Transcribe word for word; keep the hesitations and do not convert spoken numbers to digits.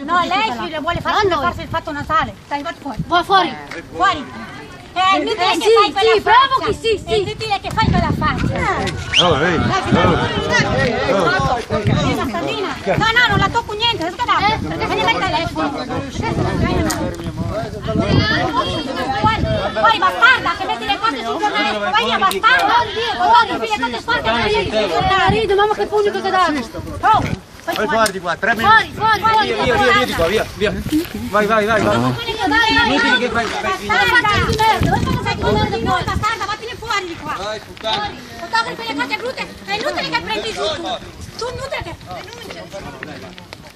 No, lei si vuole fare no, farsi il fatto nasale. Stai, vai fuori. Va fuori. Fuori. È inutile eh, che sì, fai quella sì, faccia. provochi, sì, sì. È inutile che fai quella faccia. Oh, ehi. No, no, non la tocco niente, adesso dai. Eh, perché se ne mette il telefono. Fuori, bastarda, che metti le cose sul giornale. Vai via, bastarda. Fuori, le cose sporche. Marito, mamma che pugno che ti ha dato. Oh. Vai fuori di qua, tre minuti. Fuori, fuori, fuori. Via, via, via, via di qua, via, via. Vai, vai, vai, vai. Inutile che fai. Bastarda, vattene fuori di qua. Vai, puttana. Fotografi le cose brutte, è inutile che prendi su. Tu inutile che...